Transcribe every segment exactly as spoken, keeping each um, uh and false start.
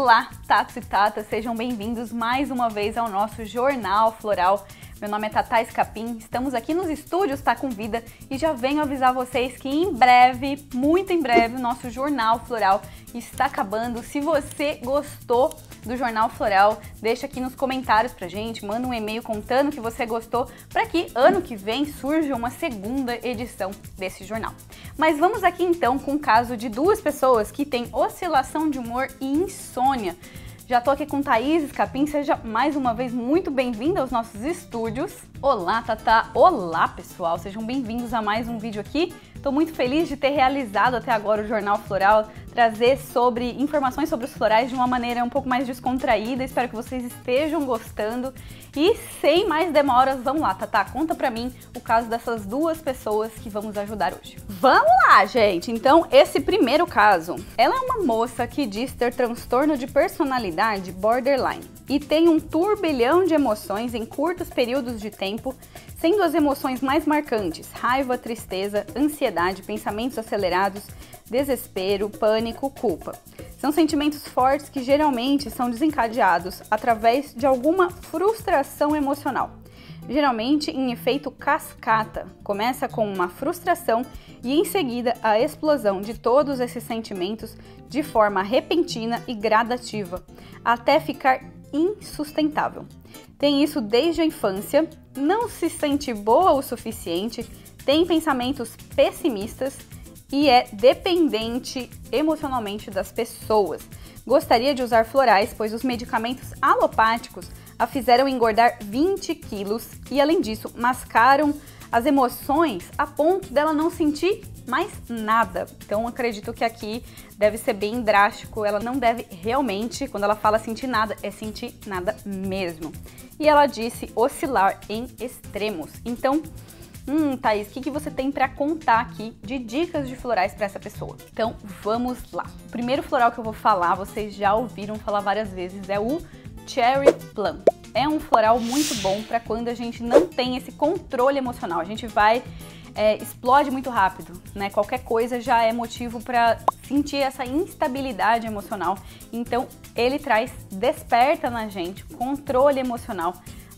Olá, tatos e tatas, sejam bem-vindos mais uma vez ao nosso Jornal Floral. Meu nome é Tatá Escapim, estamos aqui nos estúdios Tá Com Vida e já venho avisar vocês que em breve, muito em breve, o nosso Jornal Floral está acabando. Se você gostou do Jornal Floral, deixa aqui nos comentários pra gente, manda um e-mail contando que você gostou, para que ano que vem surja uma segunda edição desse jornal. Mas vamos aqui então com o caso de duas pessoas que têm oscilação de humor e insônia. Já tô aqui com Thaís Escapim, seja mais uma vez muito bem-vinda aos nossos estúdios. Olá, Tatá! Olá, pessoal! Sejam bem-vindos a mais um vídeo aqui. Tô muito feliz de ter realizado até agora o Jornal Floral, trazer sobre informações sobre os florais de uma maneira um pouco mais descontraída. Espero que vocês estejam gostando. E sem mais demoras, vamos lá, Tatá, conta pra mim o caso dessas duas pessoas que vamos ajudar hoje. Vamos lá, gente! Então, esse primeiro caso, ela é uma moça que diz ter transtorno de personalidade borderline e tem um turbilhão de emoções em curtos períodos de tempo, sendo as emoções mais marcantes raiva, tristeza, ansiedade, pensamentos acelerados, desespero, pânico, culpa. São sentimentos fortes que geralmente são desencadeados através de alguma frustração emocional. Geralmente em efeito cascata, começa com uma frustração e em seguida a explosão de todos esses sentimentos de forma repentina e gradativa, até ficar insustentável. Tem isso desde a infância, não se sente boa o suficiente, tem pensamentos pessimistas e é dependente emocionalmente das pessoas. Gostaria de usar florais, pois os medicamentos alopáticos a fizeram engordar vinte quilos e, além disso, mascaram as emoções a ponto dela não sentir mais nada. Então, acredito que aqui deve ser bem drástico. Ela não deve realmente, quando ela fala sentir nada, é sentir nada mesmo. E ela disse oscilar em extremos. Então, Hum, Thaís, o que, que você tem para contar aqui de dicas de florais para essa pessoa? Então, vamos lá. O primeiro floral que eu vou falar, vocês já ouviram falar várias vezes, é o Cherry Plum. É um floral muito bom para quando a gente não tem esse controle emocional. A gente vai, é, explode muito rápido, né? Qualquer coisa já é motivo para sentir essa instabilidade emocional. Então, ele traz, desperta na gente, controle emocional,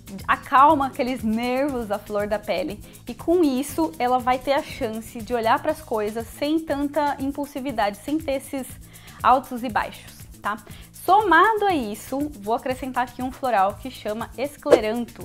acalma aqueles nervos à flor da pele e com isso ela vai ter a chance de olhar para as coisas sem tanta impulsividade, sem ter esses altos e baixos, tá? Somado a isso, vou acrescentar aqui um floral que chama Escleranthus.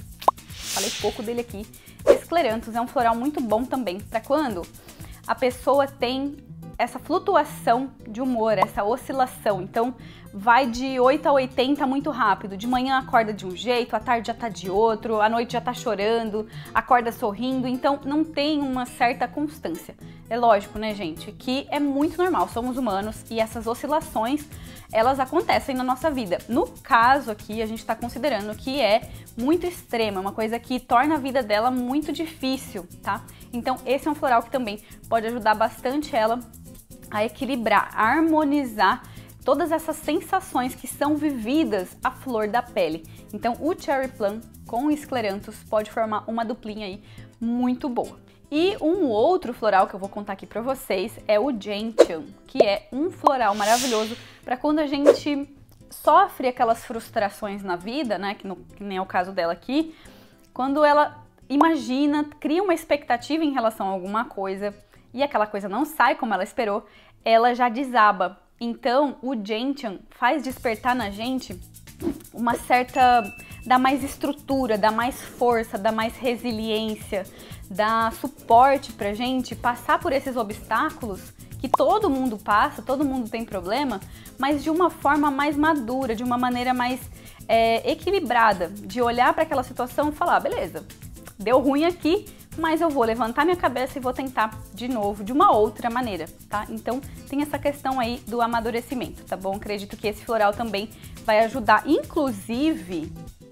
Falei pouco dele aqui. Escleranthus é um floral muito bom também para quando a pessoa tem essa flutuação de humor, essa oscilação. Então, vai de oito a oitenta muito rápido. De manhã acorda de um jeito, à tarde já tá de outro, à noite já tá chorando, acorda sorrindo. Então, não tem uma certa constância. É lógico, né, gente, que é muito normal, somos humanos e essas oscilações, elas acontecem na nossa vida. No caso aqui, a gente tá considerando que é muito extrema, uma coisa que torna a vida dela muito difícil, tá? Então, esse é um floral que também pode ajudar bastante ela a equilibrar, a harmonizar todas essas sensações que são vividas à flor da pele. Então, o Cherry Plum com o Escleranthus pode formar uma duplinha aí muito boa. E um outro floral que eu vou contar aqui para vocês é o Gentian, que é um floral maravilhoso para quando a gente sofre aquelas frustrações na vida, né, que, no, que nem é o caso dela aqui, quando ela imagina, cria uma expectativa em relação a alguma coisa e aquela coisa não sai como ela esperou, ela já desaba. Então, o Gentian faz despertar na gente uma certa... dá mais estrutura, dá mais força, dá mais resiliência, dá suporte pra gente passar por esses obstáculos que todo mundo passa, todo mundo tem problema, mas de uma forma mais madura, de uma maneira mais é, equilibrada, de olhar para aquela situação e falar, beleza, deu ruim aqui, mas eu vou levantar minha cabeça e vou tentar de novo, de uma outra maneira, tá? Então, tem essa questão aí do amadurecimento, tá bom? Acredito que esse floral também vai ajudar, inclusive,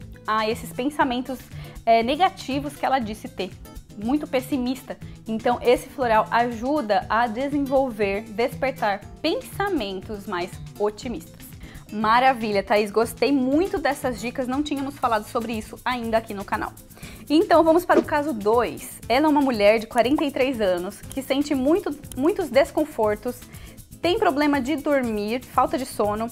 a esses pensamentos é, negativos que ela disse ter, muito pessimista. Então, esse floral ajuda a desenvolver, despertar pensamentos mais otimistas. Maravilha, Thaís, gostei muito dessas dicas, não tínhamos falado sobre isso ainda aqui no canal. Então vamos para o caso dois. Ela é uma mulher de quarenta e três anos que sente muito, muitos desconfortos, tem problema de dormir, falta de sono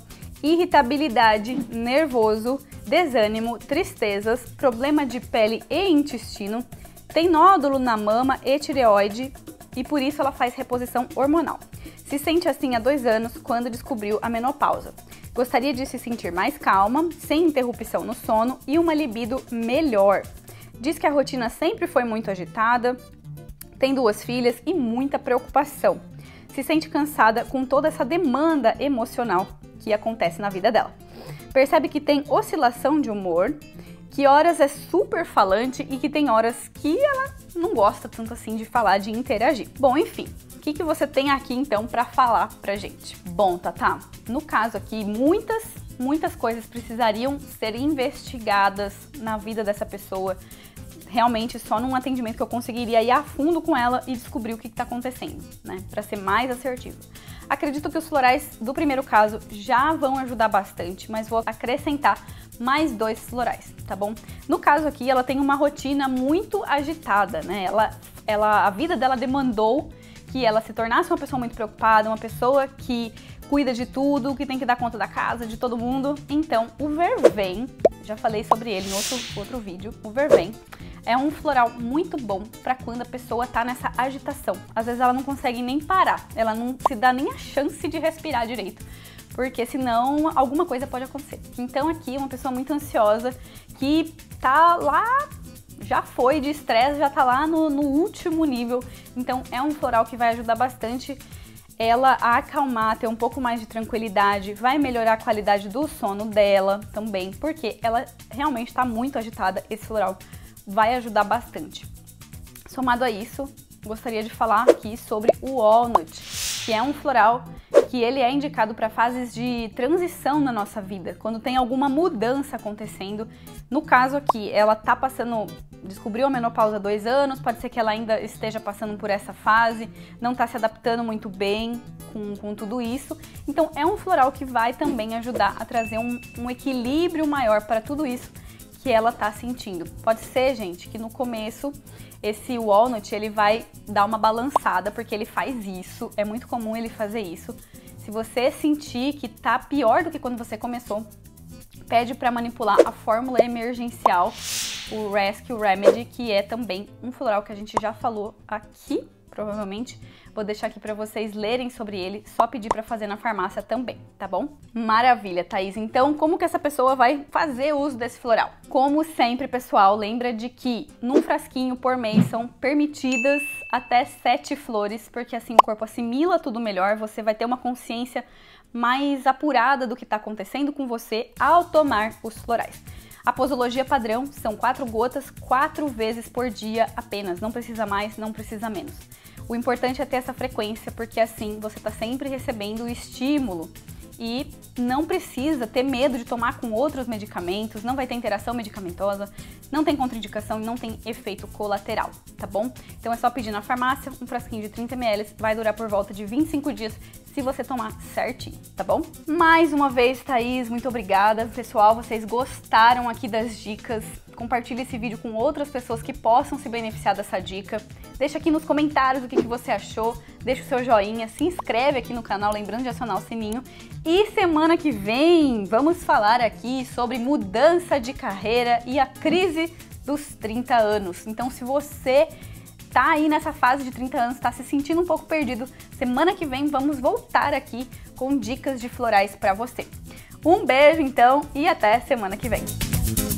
irritabilidade, nervoso, desânimo, tristezas, problema de pele e intestino, tem nódulo na mama e tireoide e por isso ela faz reposição hormonal. Se sente assim há dois anos quando descobriu a menopausa. Gostaria de se sentir mais calma, sem interrupção no sono e uma libido melhor. Diz que a rotina sempre foi muito agitada, tem duas filhas e muita preocupação. Se sente cansada com toda essa demanda emocional que acontece na vida dela. Percebe que tem oscilação de humor, que horas é super falante e que tem horas que ela não gosta tanto assim de falar, de interagir. Bom, enfim, o que, que você tem aqui então para falar pra gente? Bom, Tatá, no caso aqui, muitas, muitas coisas precisariam ser investigadas na vida dessa pessoa. Realmente só num atendimento que eu conseguiria ir a fundo com ela e descobrir o que está acontecendo, né? Para ser mais assertivo. Acredito que os florais do primeiro caso já vão ajudar bastante, mas vou acrescentar mais dois florais, tá bom? No caso aqui, ela tem uma rotina muito agitada, né? Ela, ela, a vida dela demandou que ela se tornasse uma pessoa muito preocupada, uma pessoa que cuida de tudo, que tem que dar conta da casa, de todo mundo. Então, o vervém, já falei sobre ele em outro, outro vídeo, o vervém é um floral muito bom para quando a pessoa tá nessa agitação. Às vezes ela não consegue nem parar, ela não se dá nem a chance de respirar direito, porque senão alguma coisa pode acontecer. Então aqui uma pessoa muito ansiosa que tá lá, já foi de estresse, já tá lá no, no último nível. Então é um floral que vai ajudar bastante ela a acalmar, ter um pouco mais de tranquilidade, vai melhorar a qualidade do sono dela também, porque ela realmente está muito agitada. Esse floral vai ajudar bastante. Somado a isso, gostaria de falar aqui sobre o Walnut, que é um floral que ele é indicado para fases de transição na nossa vida, quando tem alguma mudança acontecendo. No caso aqui, ela tá passando, descobriu a menopausa há dois anos, pode ser que ela ainda esteja passando por essa fase, não tá se adaptando muito bem com, com tudo isso. Então é um floral que vai também ajudar a trazer um, um equilíbrio maior para tudo isso que ela tá sentindo. Pode ser, gente, que no começo esse Walnut ele vai dar uma balançada, porque ele faz isso, é muito comum ele fazer isso. Se você sentir que tá pior do que quando você começou, pede para manipular a fórmula emergencial, o Rescue Remedy, que é também um floral que a gente já falou aqui, provavelmente. Vou deixar aqui para vocês lerem sobre ele, só pedir para fazer na farmácia também, tá bom? Maravilha, Thaís. Então, como que essa pessoa vai fazer uso desse floral? Como sempre, pessoal, lembra de que num frasquinho por mês são permitidas até sete flores, porque assim o corpo assimila tudo melhor, você vai ter uma consciência mais apurada do que está acontecendo com você ao tomar os florais. A posologia padrão são quatro gotas, quatro vezes por dia apenas, não precisa mais, não precisa menos. O importante é ter essa frequência, porque assim você está sempre recebendo o estímulo e não precisa ter medo de tomar com outros medicamentos, não vai ter interação medicamentosa, não tem contraindicação e não tem efeito colateral, tá bom? Então é só pedir na farmácia, um frasquinho de trinta mililitros, vai durar por volta de vinte e cinco dias se você tomar certinho, tá bom? Mais uma vez, Thaís, muito obrigada. Pessoal, vocês gostaram aqui das dicas? Compartilhe esse vídeo com outras pessoas que possam se beneficiar dessa dica. Deixa aqui nos comentários o que, que você achou, deixa o seu joinha, se inscreve aqui no canal, lembrando de acionar o sininho. E semana que vem vamos falar aqui sobre mudança de carreira e a crise dos trinta anos. Então, se você tá aí nessa fase de trinta anos, tá se sentindo um pouco perdido, semana que vem vamos voltar aqui com dicas de florais para você. Um beijo então e até semana que vem.